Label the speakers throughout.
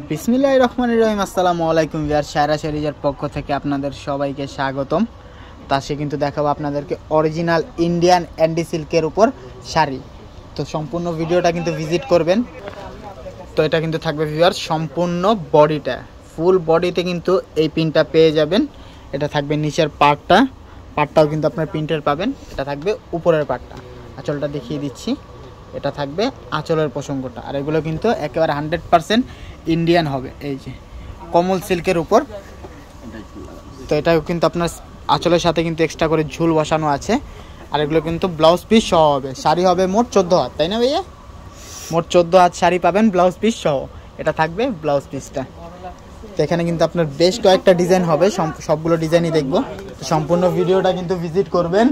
Speaker 1: বিসমিল্লাহির রহমানির রহিম। আসসালামু আলাইকুম ভিউয়ার, সায়রা সিরিজের পক্ষ থেকে আপনাদের সবাইকে স্বাগতম। তা সে কিন্তু দেখাবো আপনাদেরকে অরিজিনাল ইন্ডিয়ান অ্যান্ডি সিল্কের উপর শাড়ি। তো সম্পূর্ণ ভিডিওটা কিন্তু ভিজিট করবেন। তো এটা কিন্তু থাকবে ভিউয়ার সম্পূর্ণ বডিটা, ফুল বডিতে কিন্তু এই প্রিন্টটা পেয়ে যাবেন। এটা থাকবে নিচের পার্টটাও কিন্তু আপনার প্রিন্টের পাবেন। এটা থাকবে উপরের পার্টটা, আঁচলটা দেখিয়ে দিচ্ছি। এটা থাকবে আঁচলের প্রসঙ্গটা, আর এগুলো কিন্তু একেবারে 100% ইন্ডিয়ান হবে। এই যে কমল সিল্কের উপর। তো এটাও কিন্তু আপনার আঁচলের সাথে কিন্তু এক্সট্রা করে ঝুল বসানো আছে। আর এগুলো কিন্তু ব্লাউজ পিস সহ হবে। শাড়ি হবে মোট 14 হাত, তাই না ভাইয়া? মোট 14 হাত শাড়ি পাবেন ব্লাউজ পিস সহ। এটা থাকবে ব্লাউজ পিসটা। তো এখানে কিন্তু আপনার বেশ কয়েকটা ডিজাইন হবে, সবগুলো ডিজাইনই দেখবো। সম্পূর্ণ ভিডিওটা কিন্তু ভিজিট করবেন।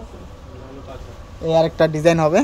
Speaker 1: এই আরেকটা ডিজাইন হবে।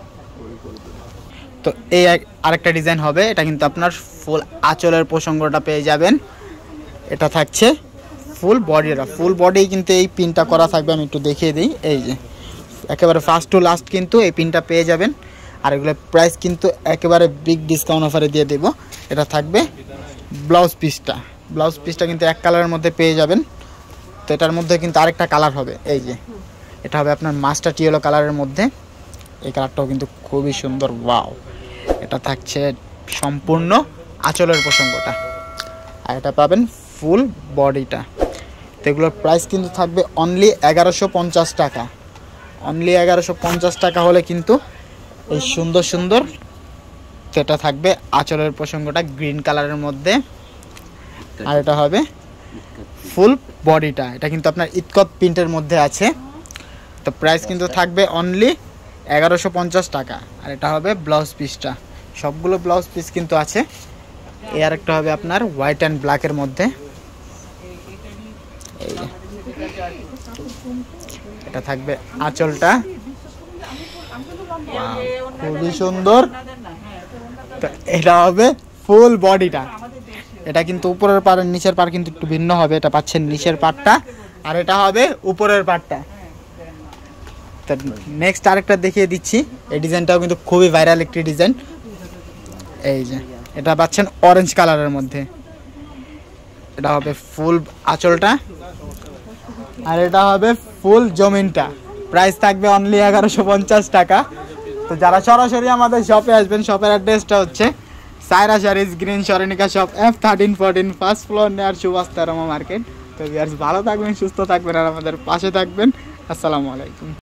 Speaker 1: তো এই আরেকটা ডিজাইন হবে, এটা কিন্তু আপনার ফুল আঁচলের প্রসঙ্গটা পেয়ে যাবেন। এটা থাকছে ফুল বডিটা, ফুল বডি কিন্তু এই পিনটা করা থাকবে। আমি একটু দেখিয়ে দিই। এই যে একেবারে ফার্স্ট টু লাস্ট কিন্তু এই পিনটা পেয়ে যাবেন। আর এগুলোর প্রাইস কিন্তু একেবারে বিগ ডিসকাউন্ট অফারে দিয়ে দেব। এটা থাকবে ব্লাউজ পিসটা কিন্তু এক কালারের মধ্যে পেয়ে যাবেন। তো এটার মধ্যে কিন্তু আরেকটা কালার হবে। এই যে এটা হবে আপনার মাস্টার ইয়েলো কালারের মধ্যে। এই কালারটাও কিন্তু খুবই সুন্দর, ওয়াও। এটা থাকছে সম্পূর্ণ আঁচলের প্রসঙ্গটা, আর এটা পাবেন ফুল বডিটা। তো এগুলোর প্রাইস কিন্তু থাকবে অনলি 1150 টাকা। অনলি 1150 টাকা হলে কিন্তু এই সুন্দর সুন্দর। তো এটা থাকবে আঁচলের প্রসঙ্গটা গ্রিন কালারের মধ্যে, আর এটা হবে ফুল বডিটা। এটা কিন্তু আপনার ইতকত প্রিন্টের মধ্যে আছে। তো প্রাইস কিন্তু থাকবে অনলি 1150 টাকা। আর এটা হবে ব্লাউজ পিসটা, সবগুলো ব্লাউজ পিস কিন্তু আছে। এই আরেকটা হবে আপনার হোয়াইট অ্যান্ড ব্ল্যাকের মধ্যে। এই এটা থাকবে আঁচলটা, খুবই সুন্দর। তো এটা হবে ফুল বডিটা। এটা কিন্তু উপরের পার নিচের পার কিন্তু একটু ভিন্ন হবে। এটা পাচ্ছেন নিচের পার্টটা, আর এটা হবে উপরের পার্টটা। তো নেক্সট আরেকটা দেখিয়ে দিচ্ছি। এই ডিজাইনটাও কিন্তু খুবই ভাইরাল একটি ডিজাইন। এই যে এটা পাচ্ছেন অরেঞ্জ কালারের মধ্যে। এটা হবে ফুল আঁচলটা, আর এটা হবে ফুল জমিনটা। প্রাইস থাকবে অনলি 1150 টাকা। তো যারা সরাসরি আমাদের শপে আসবেন, শপের অ্যাড্রেসটা হচ্ছে সায়রা শাড়িজ, গ্রিন সরণিকা shop, F1314, first floor near Subhash market. তো ভিউয়ার্স, ভালো থাকবেন, সুস্থ থাকবেন, আর আমাদের পাশে থাকবেন। আসসালামু আলাইকুম।